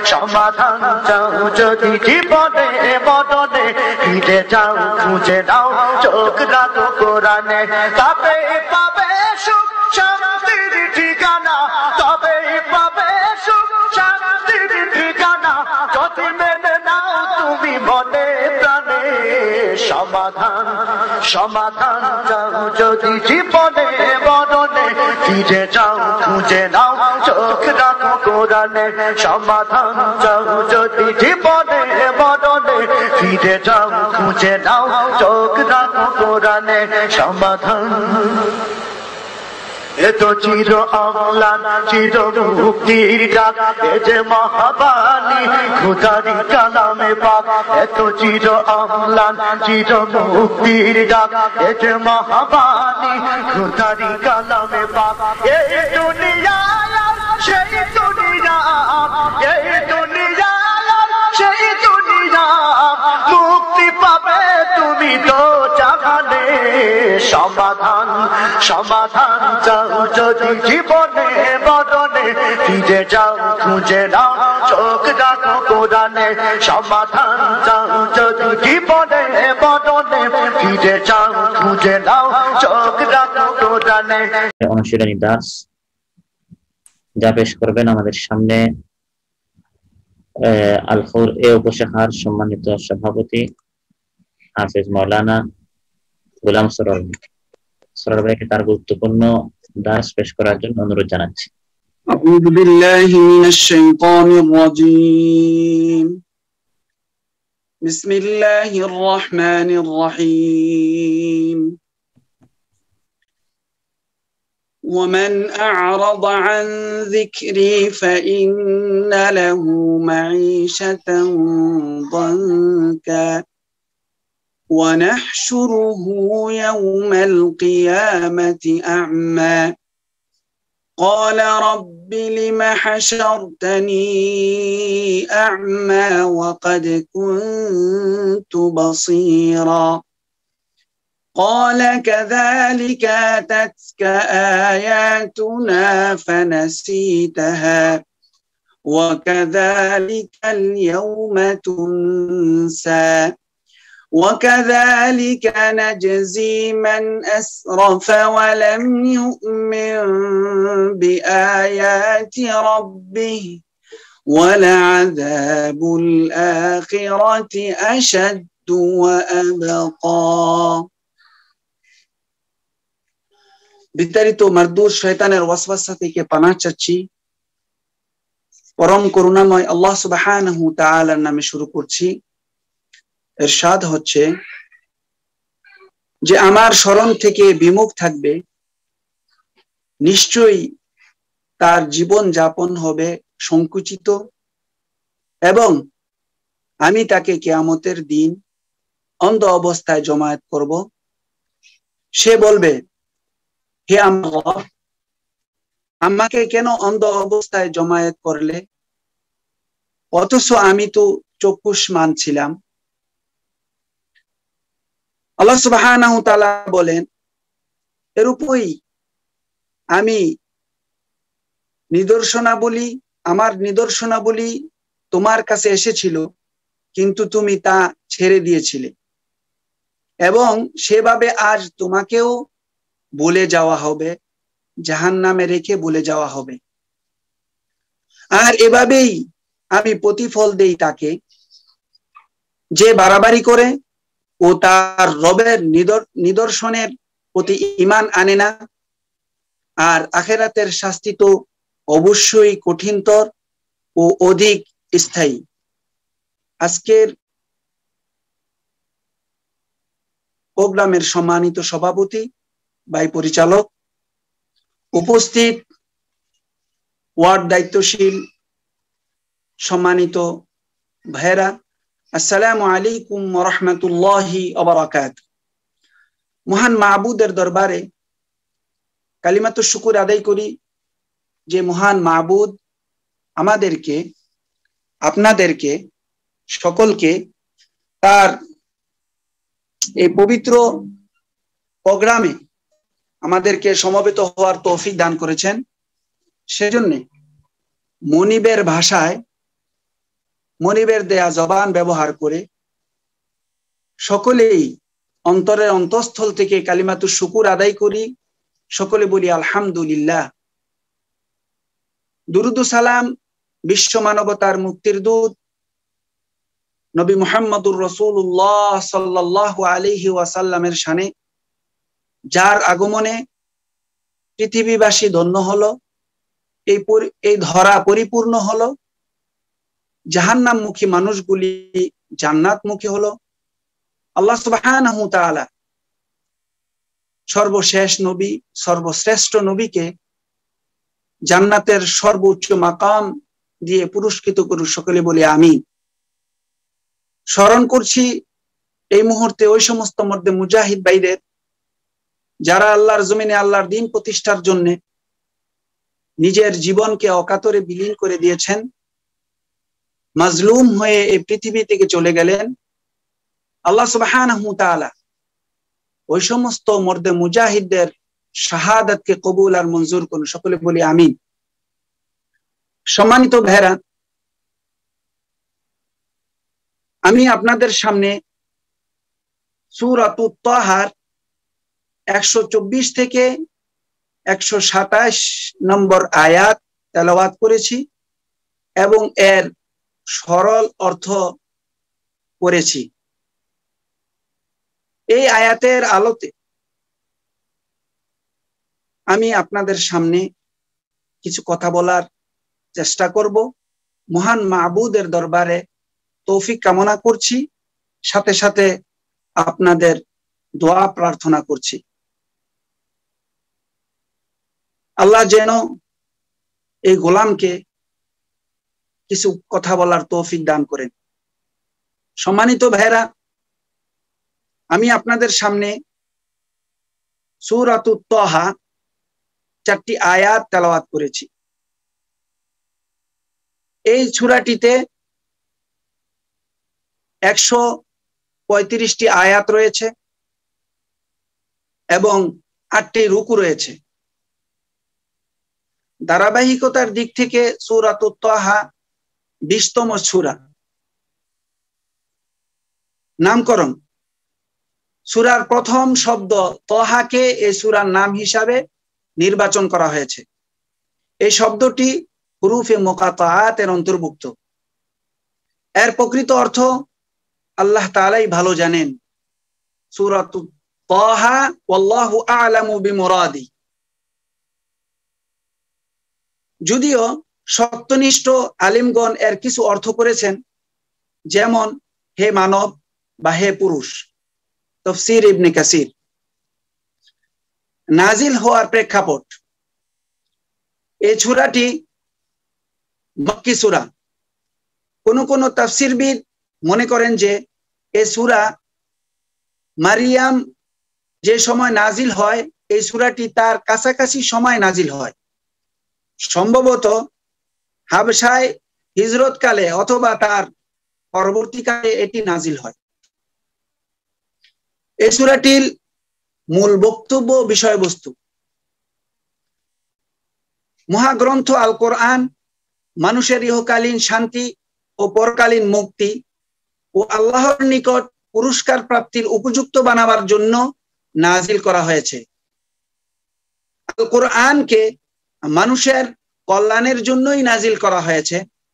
সমাধান চাও যদি জীবনে মরণে ফিরে যাও খুঁজে নাও চোখ রাখো কোরআনে তবে পাবে সুখ শান্তির ঠিকানা তবে পাবে সুখ শান্তির ঠিকানা যদি মেনে নাও তুমি মনে প্রাণে সমাধান সমাধান চাও যদি জীবনে মরণে ফিরে যাও খুঁজে নাও চোখ রাখো কোরআনে সমাধান চাও যদি জীবনে মরণে ফিরে যাও খুঁজে নাও চোখ রাখো কোরআনে সমাধান এ তো চির অম্লান চির মুক্তির ডাক এ যে মহাবাণী খোদারি কালামে পাক এ তো চির অম্লান চির মুক্তির ডাক এ যে মহাবাণী খোদারি কালামে পাক এই দুনিয়া সেই দুনিয়া এই দুনিয়া সেই দুনিয়া মুক্তি পাবে তুমি তো জাহানে সমাধান সমাধান চাও যদি জীবনে মরণে ফিরে যাও খুঁজে নাও চোখ রাখো কোরআনে সমাধান চাও যদি জীবনে মরণে ফিরে যাও খুঁজে নাও চোখ রাখো কোরআনে। অনুশীলনী দাস যা পেশ করবেন আমাদের সামনে আল খৌর এ উপশাখার সম্মানিত সভাপতি হাফেজ মাওলানা গোলাম সরোয়ার ভাইকে তার গুরুত্বপূর্ণ দাস পেশ করার জন্য অনুরোধ জানাচ্ছি। আউযু বিল্লাহি মিনাশ শাইতানির রাজীম বিসমিল্লাহির রহমানির রহিম ومن أعرض عن ذكري فإن له معيشة ضنكا ونحشره يوم القيامة أعمى قال رب لم حشرتني أعمى وقد كنت بصيرا قال كذلك أتتك آياتنا فنسيتها وكذلك اليوم تنسى وكذلك نجزي من أسرف ولم يؤمن بآيات ربه ولعذاب الآخرة أشد وأبقى বিতাড়িত মারদুর শয়তানের ওয়াসওয়াসা থেকে পানাহ চাচ্ছি। পরম করুণাময় আল্লাহ সুবহানাহু ওয়া তাআলার নামে শুরু করছি। ইরশাদ হচ্ছে যে আমার স্মরণ থেকে বিমুখ থাকবে নিশ্চয়ই তার জীবন যাপন হবে সংকুচিত এবং আমি তাকে কিয়ামতের দিন অন্ধ অবস্থায় জমায়েত করব। সে বলবে, হে আল্লাহ, আমাকে কেন অন্ধ অবস্থায় জমায়েত করলে, অথচ আমি তো চক্ষুষ্মান ছিলাম। আল্লাহ সুবহানাহু ওয়া তাআলা বলেন, এরূপই আমি আমার নিদর্শনাবলী তোমার কাছে এসেছিল, কিন্তু তুমি তা ছেড়ে দিয়েছিলে এবং সেভাবে আজ তোমাকেও বলে যাওয়া হবে, জাহান্নামে রেখে বলে যাওয়া হবে। আর এভাবেই আমি প্রতিফল দেই তাকে যে বাড়াবাড়ি করে ও তার রবের নিদর্শনের প্রতি ঈমান আনে না। আর আখিরাতের শাস্তি তো অবশ্যই কঠিনতর ও অধিক স্থায়ী। আজকের প্রোগ্রামের সম্মানিত সভাপতি ভাই পরিচালক, উপস্থিত ওয়ার্ড দায়িত্বশীল সম্মানিত ভাইরা, আসসালামু আলাইকুম ওয়া রাহমাতুল্লাহি ওয়া বারাকাতুহু। মহান মাবুদের দরবারে কালিমাতুশ শুকর আদায় করি যে মহান মাবুদ আমাদেরকে, আপনাদেরকে সকলকে তার এই পবিত্র প্রোগ্রামে আমাদেরকে সমবেত হওয়ার তৌফিক দান করেছেন। সেজন্য মনিবের ভাষায় মনিবের দেয়া জবান ব্যবহার করে সকলেই অন্তরের অন্তঃস্থল থেকে কালিমাতুশ শুকুর আদায় করি। সকলে বলি আলহামদুলিল্লাহ। দুরুদ ও সালাম বিশ্ব মানবতার মুক্তির দূত নবী মুহাম্মদুর রাসূলুল্লাহ সাল্লাল্লাহু আলাইহি ওয়াসাল্লামের শানে, যার আগমনে পৃথিবীবাসী ধন্য হলো, এই ধরা পরিপূর্ণ হলো, জাহান্নামমুখী মানুষগুলি জান্নাতমুখী হলো। আল্লাহ সুবহানাহু ওয়া তাআলা সর্বশেষ নবী, সর্বশ্রেষ্ঠ নবীকে জান্নাতের সর্বোচ্চ মাকাম দিয়ে পুরস্কৃত করুন। সকলে বলি আমিন। স্মরণ করছি এই মুহূর্তে ওই সমস্ত মধ্যে মুজাহিদ ভাইদের, যারা আল্লাহর জমিনে আল্লাহর দ্বীন প্রতিষ্ঠার জন্য নিজের জীবনকে অকাতরে বিলীন করে দিয়েছেন, মাজলুম হয়ে এই পৃথিবী থেকে চলে গেলেন। আল্লাহ সুবহানাহু ওয়া তাআলা ওই সমস্ত মর্দে মুজাহিদদের শাহাদাতকে কবুল আর মঞ্জুর করুন। সকলে বলি আমিন। সম্মানিত ভাইরা, আমি আপনাদের সামনে সূরাতুত তাহার 124 থেকে 127 নম্বর আয়াত তেলাওয়াত করেছি এবং এর সরল অর্থ করেছি। এই আয়াতের আলোতে আমি আপনাদের সামনে কিছু কথা বলার চেষ্টা করব। মহান মাবুদের দরবারে তৌফিক কামনা করছি, সাথে সাথে আপনাদের দোয়া প্রার্থনা করছি। আল্লাহ যেন এই গোলামকে কিছু কথা বলার তৌফিক দান করেন। সম্মানিত ভাইরা, আমি আপনাদের সামনে সূরাতুত তাহা 4টি আয়াত তেলাওয়াত করেছি। এই সূরাটিতে 135টি আয়াত রয়েছে এবং 8টি রুকু রয়েছে। ধারাবাহিকতার দিক থেকে সূরাতুত তাহা 20তম সূরা। নামকরণ, সূরার প্রথম শব্দ তাহাকে এই সূরার নাম হিসাবে নির্বাচন করা হয়েছে। এই শব্দটি হুরুফে মুকাত্তাআতের অন্তর্ভুক্ত। এর প্রকৃত অর্থ আল্লাহ তাআলাই ভালো জানেন। সূরাতুত তাহা ওয়াল্লাহু আ'লামু বিমুরাদি। যদিও সত্যনিষ্ঠ আলিমগণ এর কিছু অর্থ করেছেন, যেমন হে মানব বা হে পুরুষ, তাফসীর ইবনে কাসির। নাজিল হওয়ার প্রেক্ষাপট, এই সূরাটি মক্কি সূরা। কোন তাফসীরবিদ মনে করেন যে এই সূরা মারিয়াম যে সময় নাজিল হয়, এই সূরাটি তার কাছাকাছি সময় নাজিল হয়। সম্ভবত হাবশায় হিজরতকালে অথবা তার পরবর্তীকালে এটি নাজিল হয়। এই সূরাটির মূল বক্তব্য বিষয়বস্তু, মহাগ্রন্থ আল কোরআন মানুষের ইহকালীন শান্তি ও পরকালীন মুক্তি ও আল্লাহর নিকট পুরস্কার প্রাপ্তির উপযুক্ত বানাবার জন্য নাজিল করা হয়েছে। আল কোরআনকে মানুষের কল্যাণের জন্যই নাজিল করা হয়েছে,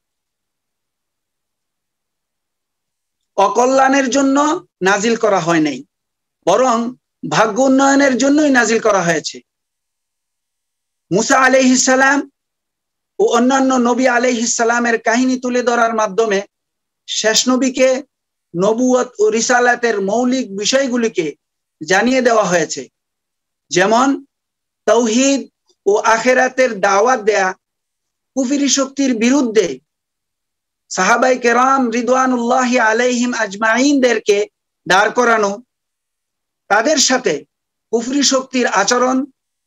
অকল্যাণের জন্য নাজিল করা হয় নাই, বরং ভাগ্য উন্নয়নের জন্যই নাজিল করা হয়েছে। মুসা আলাইহিস সালাম ও অন্যান্য নবী আলাইহিস সালামের কাহিনী তুলে ধরার মাধ্যমে শেষ নবীকে নবুয়ত ও রিসালাতের মৌলিক বিষয়গুলিকে জানিয়ে দেওয়া হয়েছে, যেমন তাওহীদ ও আখিরাতের দাওয়াত দেয়া, কুফরি শক্তির বিরুদ্ধে সাহাবায়ে কেরাম রিদওয়ানুল্লাহি আলাইহিম আজমাইনদেরকে দাঁড় করানো, তাদের সাথে কুফরি শক্তির আচরণ,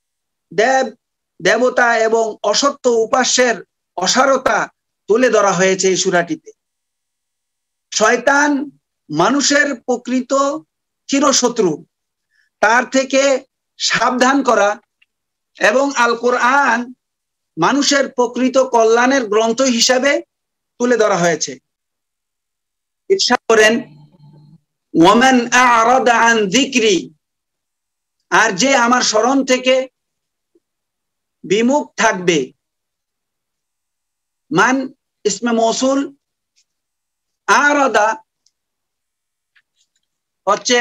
দেবতা এবং অসত্য উপাস্যের অসারতা তুলে ধরা হয়েছে এই সূরাটিতে। শয়তান মানুষের প্রকৃত চিরশত্রু, তার থেকে সাবধান করা এবং আল কোরআন মানুষের প্রকৃত কল্যাণের গ্রন্থ হিসাবে তুলে ধরা হয়েছে। ইরশাদ করেন ওয়ামান আ'রাদা আন যিকরি, আর যে আমার স্মরণ থেকে বিমুখ থাকবে। মান ইসমে মৌসুল, আ'রাদা হচ্ছে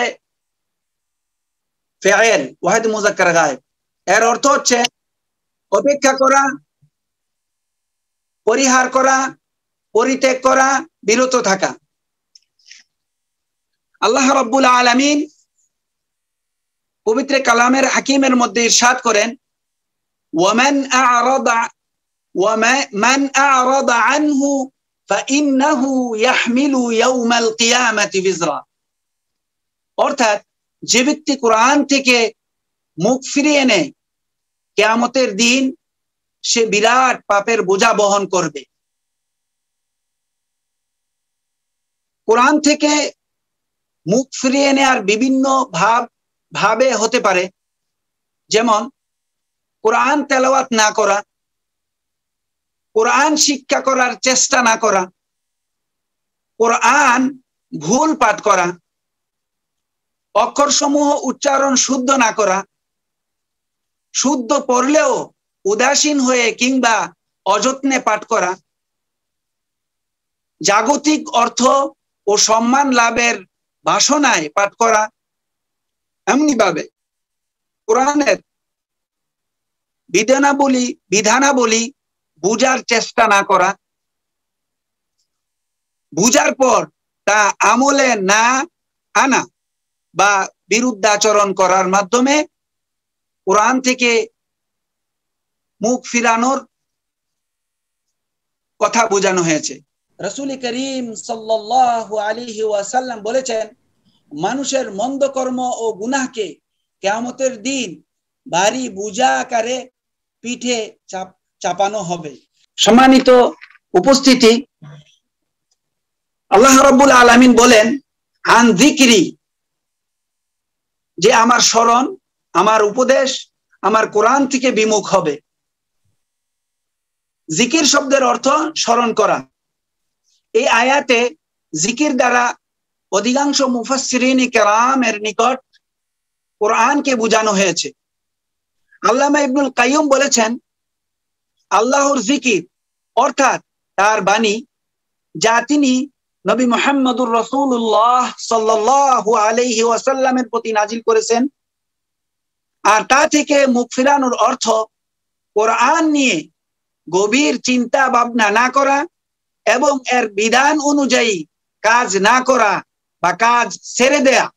ফাইল ওয়াহিদ মুযাক্কার গায়েব, এর অর্থ হচ্ছে অপেক্ষা করা, পরিহার করা, পরিত্যাগ করা, বিরত থাকা। আল্লাহ রাব্বুল আলামিন পবিত্র কালামের হাকিমের মধ্যে ইরশাদ করেন ওয়ামান আ'রাদা আনহু ফাইন্নাহু ইয়াহমিলু ইয়াউমাল কিয়ামাতি বিজরা, অর্থাৎ যে ব্যক্তি কোরআন থেকে মুখ ফিরিয়ে নেয় কিয়ামতের দিন সে বিরাট পাপের বোঝা বহন করবে। কোরআন থেকে মুখ ফিরিয়ে নেওয়ার বিভিন্ন ভাবে হতে পারে, যেমন কোরআন তেলাওয়াত না করা, কোরআন শিক্ষা করার চেষ্টা না করা, কোরআন ভুল পাঠ করা, অক্ষরসমূহ উচ্চারণ শুদ্ধ না করা, শুদ্ধ পড়লেও উদাসীন হয়ে কিংবা অযত্নে পাঠ করা, জাগতিক অর্থ ও সম্মান লাভের বাসনায় পাঠ করা, এমনি ভাবে কোরআনের বিধানাবলী বুঝার চেষ্টা না করা, বুঝার পর তা আমলে না আনা বা বিরুদ্ধাচরণ করার মাধ্যমে কোরআন থেকে মুখ ফিরানোর কথা বোঝানো হয়েছে। রাসূল করিম সাল্লাল্লাহু আলাইহি ওয়াসাল্লাম বলেছেন মানুষের মন্দ কর্ম ও গুনাহকে কিয়ামতের দিন ভারী বোঝা আকারে পিঠে চাপানো হবে। সম্মানিত উপস্থিতি, আল্লাহ রাব্বুল আলামিন বলেন আন যিকরি, যে আমার স্মরণ, আমার উপদেশ, আমার কোরআন থেকে বিমুখ হবে। জিকির শব্দের অর্থ স্মরণ করা। এই আয়াতে জিকির দ্বারা অধিকাংশ মুফাসসিরিন কেরামের নিকট কোরআনকে বোঝানো হয়েছে। আল্লামা ইবনুল কাইয়ুম বলেছেন আল্লাহর জিকির অর্থাৎ তার বাণী, যা তিনি নবী মুহাম্মদুর রাসূলুল্লাহ সাল্লাল্লাহু আলাইহি ওয়াসাল্লামের প্রতি নাজিল করেছেন, আর তা থেকে মুখ ফিরানোর অর্থ কোরআন নিয়ে গভীর চিন্তা ভাবনা না করা এবং এর বিধান অনুযায়ী কাজ না করা বা কাজ ছেড়ে দেয়া।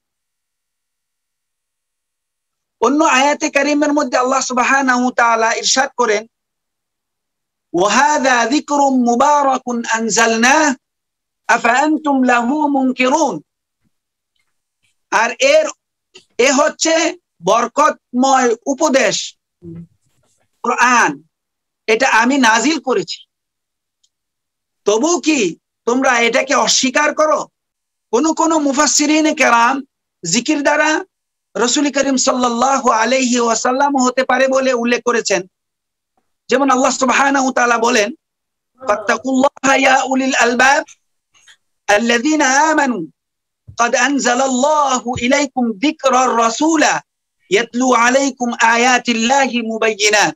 অন্য আয়াতে কারিমের মধ্যে আল্লাহ সুবহানাহু ওয়া তাআলা ইরশাদ করেন ওয়াহাযা যিকরুম মুবারাকুন আনজালনাহু আফা আনতুম লাহু মুনকিরুন, আর এ হচ্ছে বরকতময় উপদেশ কোরআন, এটা আমি নাজিল করেছি, তবু কি তোমরা এটাকে অস্বীকার করো? কোন মুফাসসিরিনে কেরাম জিকির দ্বারা রাসূল করিম সাল্লাল্লাহু আলাইহি ওয়াসাল্লাম হতে পারে বলে উল্লেখ করেছেন। যেমন আল্লাহ সুবহানাহু ওয়া তাআলা বলেন ফাত্তাকুল্লাহা ইয়া উলিল আলবাব আল্লাযীনা আমানু قد أنزل الله إليكم ذكر الرسول يتلو عليكم آيات الله مبينات,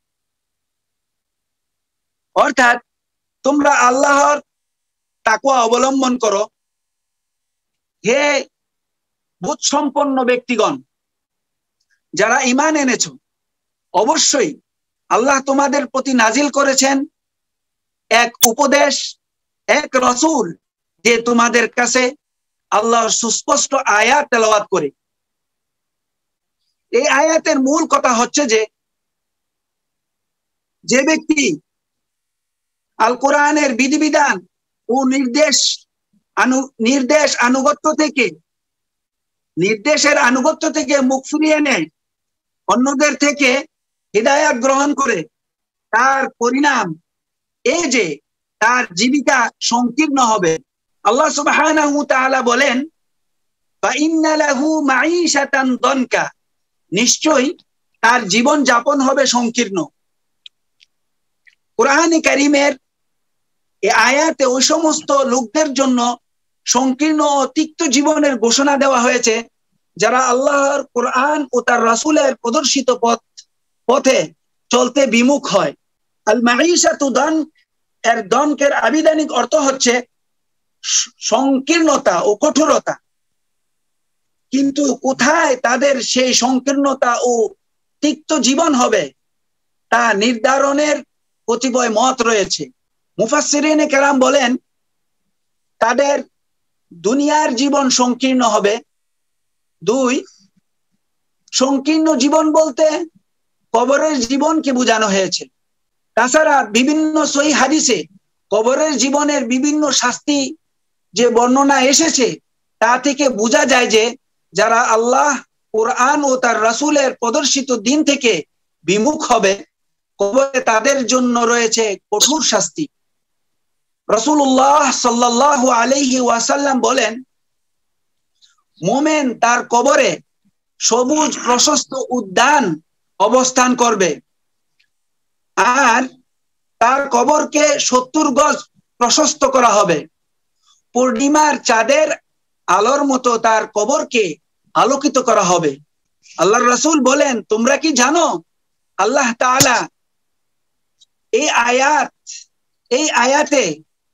অর্থাৎ তোমরা আল্লাহর তাকওয়া অবলম্বন করো হে বোধ সম্পন্ন ব্যক্তিগণ যারা ঈমান এনেছো। অবশ্যই আল্লাহ তোমাদের প্রতি নাজিল করেছেন এক উপদেশ, এক রাসূল, যে তোমাদের কাছে আল্লাহর সুস্পষ্ট আয়াত তেলাওয়াত করে। এই আয়াতের মূল কথা হচ্ছে যে ব্যক্তি আল কোরআনের বিধিবিধান ও নির্দেশের আনুগত্য থেকে মুখ ফিরিয়ে নেয়, অন্যদের থেকে হিদায়াত গ্রহণ করে, তার পরিণাম এই যে তার জীবিকা সংকীর্ণ হবে। আল্লাহ সুবহানাহু ওয়া তাআলা বলেন ফাইন্না লাহু মাঈশাতান দনকা, নিশ্চয়ই তার জীবন যাপন হবে সংকীর্ণ। কোরআনে কারীমের এই আয়াতে ওই সমস্ত লোকদের জন্য সংকীর্ণ ও তিক্ত জীবনের ঘোষণা দেওয়া হয়েছে যারা আল্লাহর কোরআন ও তার রাসূলের প্রদর্শিত পথে চলতে বিমুখ হয়। আল মাঈশাতু দান এর দনকের আবিধানিক অর্থ হচ্ছে সংকীর্ণতা ও কঠোরতা, কিন্তু কোথায় তাদের সেই সংকীর্ণতা ও তিক্ত জীবন হবে তা নির্ধারণের কতিপয় মত রয়েছে। মুফাসসিরিনে কেরাম বলেন তাদের দুনিয়ার জীবন সংকীর্ণ হবে। 2, সংকীর্ণ জীবন বলতে কবরের জীবনকে বোঝানো হয়েছে। তাছাড়া বিভিন্ন সহিহ হাদিসে কবরের জীবনের বিভিন্ন শাস্তি যে বর্ণনা এসেছে তা থেকে বোঝা যায় যে যারা আল্লাহ, কোরআন ও তার রাসূলের প্রদর্শিত দিন থেকে বিমুখ হবে কবরে তাদের জন্য রয়েছে কঠোর শাস্তি। রাসূলুল্লাহ সাল্লাল্লাহু আলাইহি ওয়াসাল্লাম বলেন, মুমিন তার কবরে সবুজ প্রশস্ত উদ্যান অবস্থান করবে, আর তার কবরকে 70 গজ প্রশস্ত করা হবে। পূর্ণিমার চাঁদের আলোর মতো তার কবরকে আলোকিত করা হবে। আল্লাহর রাসূল বলেন, তোমরা কি জানো আল্লাহ তাআলা এই আয়াতে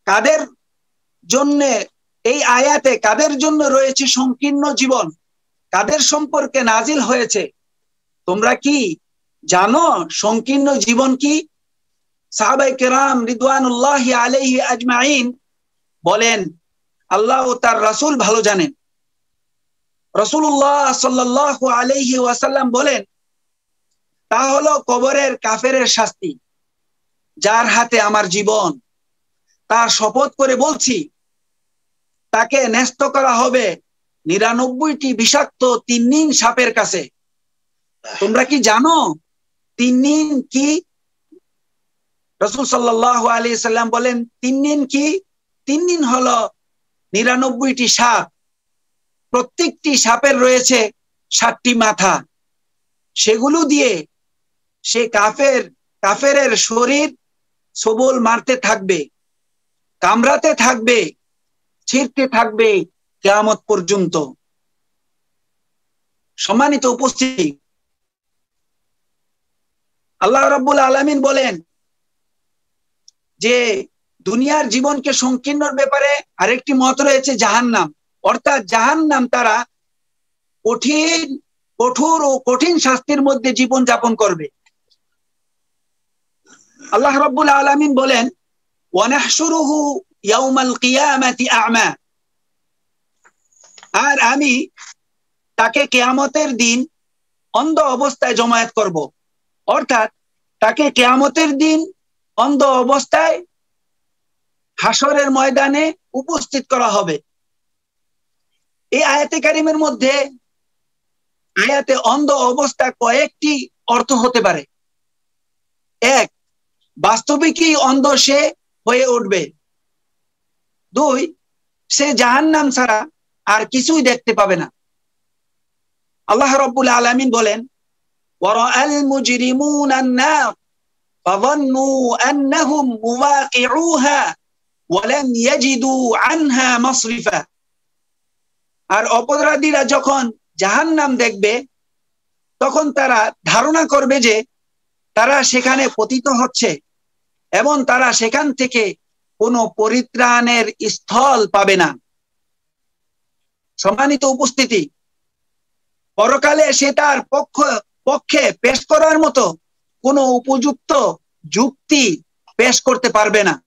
কাদের জন্য রয়েছে সংকীর্ণ জীবন, কাদের সম্পর্কে নাজিল হয়েছে? তোমরা কি জানো সংকীর্ণ জীবন কি? সাহাবায়ে কেরাম রিদওয়ানুল্লাহি আলাইহি আজমাইন বলেন, আল্লাহ ও তার রাসূল ভালো জানেন। রাসূলুল্লাহ সাল্লাল্লাহু আলাইহি ওয়াসাল্লাম বলেন, তা হলো কবরের কাফেরের শাস্তি। যার হাতে আমার জীবন, তার শপথ করে বলছি, তাকে ন্যস্ত করা হবে 99টি বিষাক্ত তিন্নিন সাপের কাছে। তোমরা কি জানো তিন্নিন কি? রাসূল সাল্লাল্লাহু আলাইহি সাল্লাম বলেন, তিন্নিন কি? তিন্নিন হলো 99টি সাপ। প্রত্যেকটি সাপের রয়েছে 7টি মাথা। সেগুলো দিয়ে সে কাফেরের শরীর সবল মারতে থাকবে, কামড়াতে থাকবে, ছিঁড়তে থাকবে কিয়ামত পর্যন্ত। সম্মানিত উপস্থিতি, আল্লাহ রাব্বুল আলামিন বলেন যে দুনিয়ার জীবনকে সংকীর্ণর ব্যাপারে আরেকটি মত রয়েছে জাহান্নাম, অর্থাৎ জাহান্নাম তারা কঠোর ও কঠিন শাস্তির মধ্যে জীবন যাপন করবে। আল্লাহ রাব্বুল আলামিন বলেন, ওয়ানাহশুরুহু ইয়াউমাল কিয়ামাতি আ'মা, আর আমি তাকে কিয়ামতের দিন অন্ধ অবস্থায় জমায়েত করব। অর্থাৎ তাকে কিয়ামতের দিন অন্ধ অবস্থায় হাসরের ময়দানে উপস্থিত করা হবে। এই আয়াতে কারিমের মধ্যে আয়াতে অন্ধ অবস্থা কয়েকটি অর্থ হতে পারে। 1, বাস্তবিকই অন্ধ সে হয়ে উঠবে। 2, সে জাহান্নাম ছাড়া আর কিছুই দেখতে পাবে না। আল্লাহ রাব্বুল আলামিন বলেন, ওয়ারাআল মুজরিমুনা আন-নার ফাযান্নু আন্নাহুম মুওয়াকিউহা ওয়া লাম ইয়াজিদু আনহা মাসরিফা। আর অপরাধীরা যখন জাহান্নাম দেখবে তখন তারা ধারণা করবে যে তারা সেখানে পতিত হচ্ছে এবং তারা সেখান থেকে কোনো পরিত্রাণের স্থল পাবে না। সম্মানিত উপস্থিতি, পরকালে সে তার পক্ষে পেশ করার মতো কোনো উপযুক্ত যুক্তি পেশ করতে পারবে না।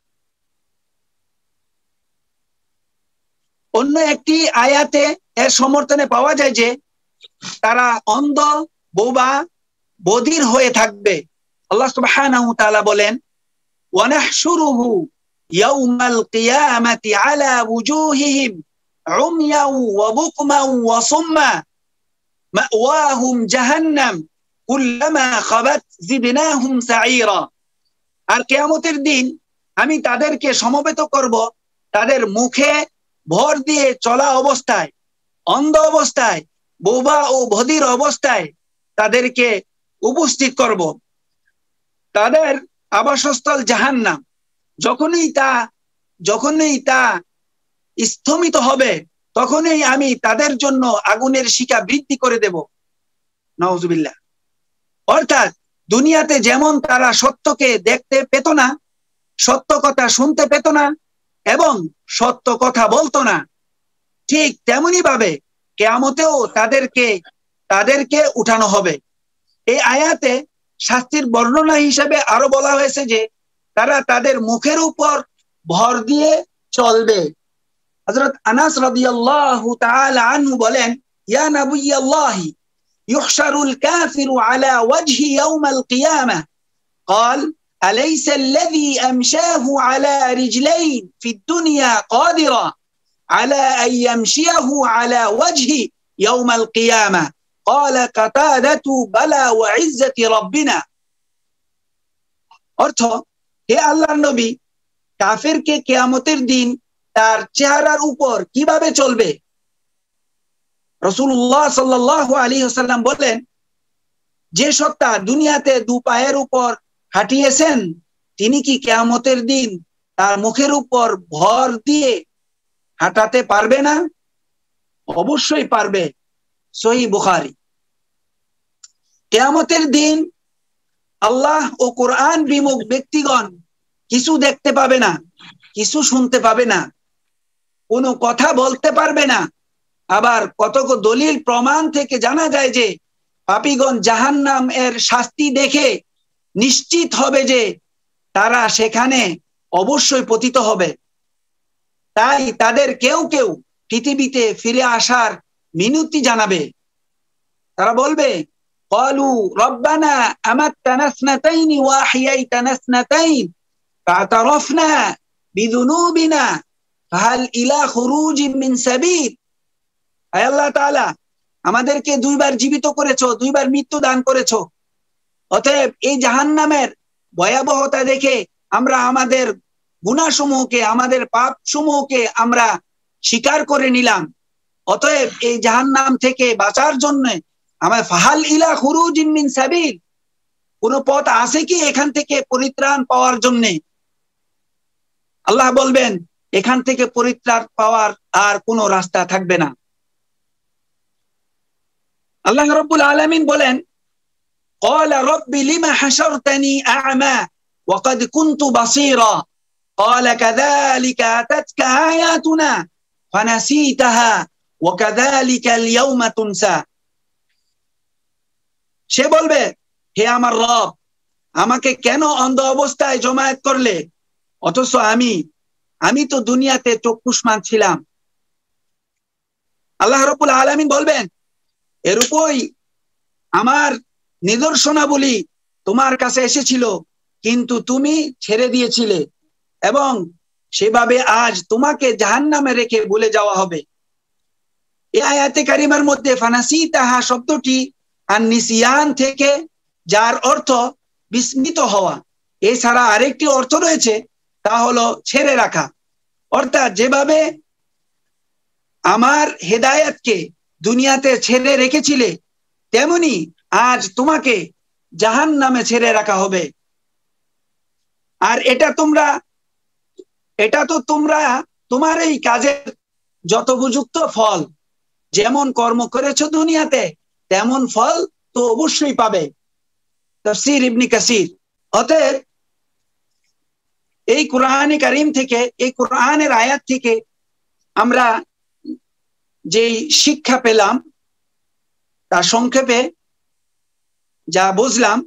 অন্য একটি আয়াতে এর সমর্থনে পাওয়া যায় যে তারা অন্ধ, বোবা, বধির হয়ে থাকবে। আল্লাহ সুবহানাহু ওয়া তাআলা বলেন, ওয়ানাহশুরুহু ইয়াউমাল কিয়ামাতি আলা ওয়ুজুহিহিম উময়াও ওয়া বুকমাও ওয়া সুম্মা মাওয়াহুম জাহান্নাম কুল্লামা খাবাত জিদনাহুম সাঈরা। আর কিয়ামতের দিন আমি তাদেরকে সমবেত করব তাদের মুখে ভর দিয়ে চলা অবস্থায়, অন্ধ অবস্থায়, বোবা ও বধির অবস্থায় তাদেরকে উপস্থিত করব। তাদের আবাসস্থল জাহান্নাম। যখনই তা স্থমিত হবে, তখনই আমি তাদের জন্য আগুনের শিখা বৃদ্ধি করে দেব। নাউজুবিল্লাহ। অর্থাৎ দুনিয়াতে যেমন তারা সত্যকে দেখতে পেত না, সত্য কথা শুনতে পেত না এবং সত্য কথা বলতো না, ঠিক তেমনি ভাবে কিয়ামতেও তাদেরকে উঠানো হবে। এই আয়াতে শাস্তির বর্ণনা হিসেবে আরো বলা হয়েছে যে তারা তাদের মুখের উপর ভর দিয়ে চলবে। হযরত আনাস রাদিয়াল্লাহু তাআলা আনহু বলেন, ইয়া নবিয়াল্লাহি ইউহশারুল কাফিরু আলা ওয়াজহি ইয়াউমাল কিয়ামাহ قال أليس الذي أمشاه على رجلين في الدنيا قادرا على أن يمشيه على وجهه يوم القيامة قال قتادة بلى وعزة ربنا। অর্থ, হে আল্লাহর নবী, কাফেরকে কিয়ামতের দিন তার চেহারার উপর কিভাবে চলবে? রাসূলুল্লাহ সাল্লাল্লাহু আলাইহি ওয়াসাল্লাম বলেন, যে সত্তা দুনিয়াতে দু পায়ের উপর হাঁটিয়েছেন তিনি কি কিয়ামতের দিন তার মুখের উপর ভর দিয়ে হাঁটাতে পারবে না? অবশ্যই পারবে। সহিহ বুখারী। কিয়ামতের দিন আল্লাহ ও কোরআন বিমুখ ব্যক্তিগণ কিছু দেখতে পাবে না, কিছু শুনতে পাবে না, কোনো কথা বলতে পারবে না। আবার কতক দলিল প্রমাণ থেকে জানা যায় যে পাপীগণ জাহান্নাম এর শাস্তি দেখে নিশ্চিত হবে যে তারা সেখানে অবশ্যই পতিত হবে। তাই তাদের কেউ কেউ পৃথিবীতে ফিরে আসার মিনতি জানাবে। তারা বলবে, ক্বালু রব্বানা আমাত্তানা ইসনাতাইন ওয়া আহইয়াইতানা ইসনাতাইন ফাতারাফনা বিযুনুবিনা ফাহাল ইলা খুরুজিন মিন সাবিল। আয় আল্লাহ তাআলা, আমাদেরকে দুইবার জীবিত করেছো, দুইবার মৃত্যু দান করেছো, অতএব এই জাহান্নামের ভয়াবহতা দেখে আমরা আমাদের গুনাহসমূহকে, আমাদের পাপসমূহকে আমরা স্বীকার করে নিলাম। অতএব এই জাহান্নাম থেকে বাঁচার জন্য আমার ফাহাল ইলা খুরুজিন মিন সাবিল, কোন পথ আছে কি এখান থেকে পরিত্রাণ পাওয়ার জন্য? আল্লাহ বলবেন, এখান থেকে পরিত্রাণ পাওয়ার আর কোনো রাস্তা থাকবে না। আল্লাহ রাব্বুল আলামিন বলেন, قال رب لما حشرتني أعمى وقد كنت بصيرا قال كذلك أتتك آياتنا فنسيتها وكذلك اليوم تنسى। সে বলবে, হে আমার রব, আমাকে কেন অন্ধ অবস্থায় জমায়েত করলে, অথচ আমি তো দুনিয়াতে চক্ষুষ্মান ছিলাম। আল্লাহ রাব্বুল আলামিন বলবেন, এরূপই আমার নিদর্শনাবলী তোমার কাছে এসেছিল, কিন্তু তুমি ছেড়ে দিয়েছিলে এবং সেভাবে আজ তোমাকে জাহান্নামে রেখে ভুলে যাওয়া হবে। এই আয়াতে কারিমার মধ্যে ফানাসিতাহা শব্দটি আর নিসিয়ান থেকে, যার অর্থ বিস্মিত হওয়া, এছাড়া আরেকটি অর্থ রয়েছে, তা হলো ছেড়ে রাখা। অর্থাৎ যেভাবে আমার হেদায়েতকে দুনিয়াতে ছেড়ে রেখেছিলে, তেমনি আজ তোমাকে জাহান্নামে ছেড়ে রাখা হবে। আর এটা তো তোমরা তোমার এই কাজের যথোপযুক্ত ফল, যেমন কর্ম করেছো দুনিয়াতে তেমন ফল তো অবশ্যই পাবে। তাফসীর ইবনে কাসির। অতএব এই কোরআনে কারীম থেকে, এই কোরআনের আয়াত থেকে আমরা যে শিক্ষা পেলাম তা সংক্ষেপে যা বুঝলাম,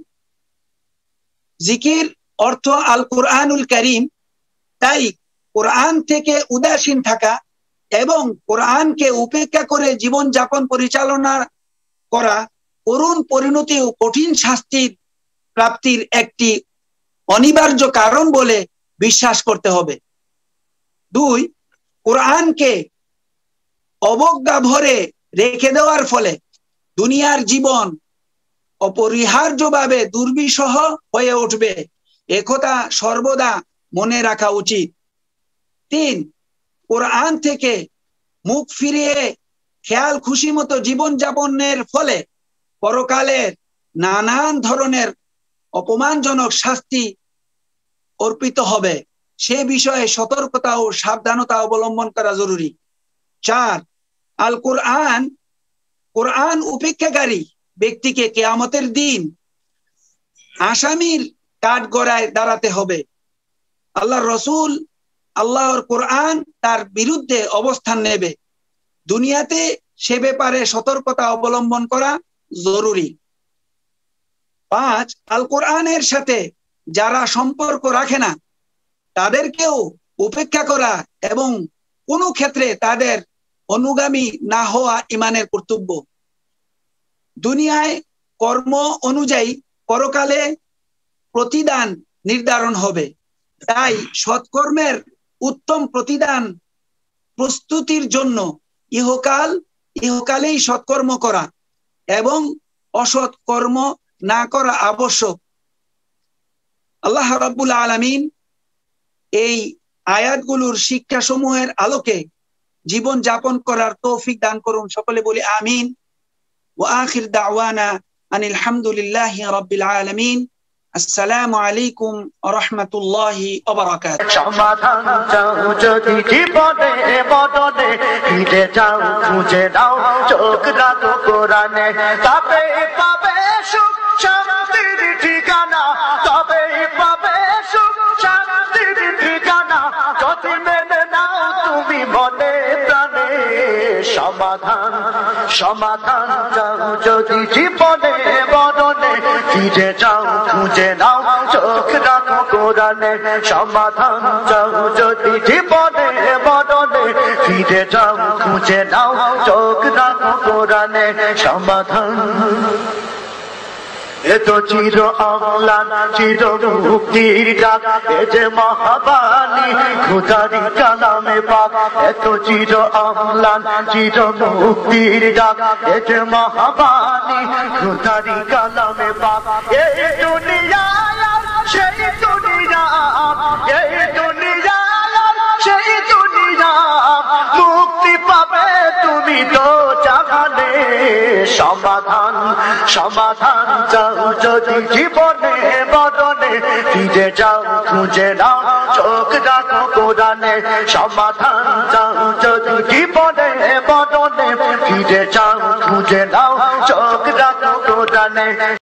জিকির অর্থ আল কোরআনুল কারীম। তাই কোরআন থেকে উদাসীন থাকা এবং কোরআনকে উপেক্ষা করে জীবন যাপন পরিচালনা করা করুণ পরিণতি ও কঠিন শাস্তির প্রাপ্তির একটি অনিবার্য কারণ বলে বিশ্বাস করতে হবে। 2, কোরআনকে অবজ্ঞা ভরে রেখে দেওয়ার ফলে দুনিয়ার জীবন অপরিহার্যভাবে দুর্বিষহ হয়ে উঠবে, একথা সর্বদা মনে রাখা উচিত। 3, কোরআন থেকে মুখ ফিরিয়ে খেয়াল খুশি মতো জীবন যাপনের ফলে পরকালের নানান ধরনের অপমানজনক শাস্তি অর্পিত হবে। সে বিষয়ে সতর্কতা ও সাবধানতা অবলম্বন করা জরুরি। 4, আল কোরআন, কোরআন উপেক্ষাকারী ব্যক্তিকে কিয়ামতের দিন আসামির কাঠগড়ায় দাঁড়াতে হবে। আল্লাহর রসুল, আল্লাহর কোরআন তার বিরুদ্ধে অবস্থান নেবে। দুনিয়াতে সে ব্যাপারে সতর্কতা অবলম্বন করা জরুরি। 5, আল কোরআনের সাথে যারা সম্পর্ক রাখে না তাদেরকেও উপেক্ষা করা এবং কোনো ক্ষেত্রে তাদের অনুগামী না হওয়া ঈমানের কর্তব্য। দুনিয়ায় কর্ম অনুযায়ী পরকালে প্রতিদান নির্ধারণ হবে, তাই সৎকর্মের উত্তম প্রতিদান প্রস্তুতির জন্য ইহকালেই সৎকর্ম করা এবং অসৎ কর্ম না করা আবশ্যক। আল্লাহ রাব্বুল আলামিন এই আয়াতগুলোর শিক্ষাসমূহের আলোকে জীবন যাপন করার তৌফিক দান করুন। সকলে বলি আমিন। ওয়া আখির দাওয়ানা আনিল হামদুলিল্লাহি রাব্বিল আলামিন। আসসালামু আলাইকুম ওয়া রাহমাতুল্লাহি ওয়া বারাকাতুহু। সমাধান চাও যদি জীবনে মরণে, ফিরে যাও খুঁজে নাও চোখ রাখো কোরআনে, তবে পাবে সুখ শান্তির ঠিকানা, তবে পাবে সুখ শান্তির ঠিকানা, যদি মেনে নাও তুমি মনে প্রাণে। সমাধান সমাধান চাও যদি জীবনে মরণে, ফিরে যাও খুঁজে নাও চোখ রাখো কোরআনে। সমাধান চাও যদি জীবনে মরণে, ফিরে যাও খুঁজে নাও চোখ রাখো কোরআনে। সমাধান এ তো চির অম্লান চির মুক্তির ডাক, এ যে মহাবাণী খুদারি কালামে পাক। এ তো চির অম্লান চির মুক্তির ডাক, এ যে মহাবাণী খুদারি কালামে পাক। এই দুনিয়া সেই দুনিয়া, এই দুনিয়া সেই দুনিয়া, মুক্তি পাবে তুমি তো জাহানে। সমাধান সমাধান চাও যদি জীবনে মরণে, ফিরে যাও খুঁজে নাও চোখ রাখো কোরআনে। সমাধান চাও যদি জীবনে মরণে, ফিরে যাও খুঁজে নাও চোখ রাখো কোরআনে।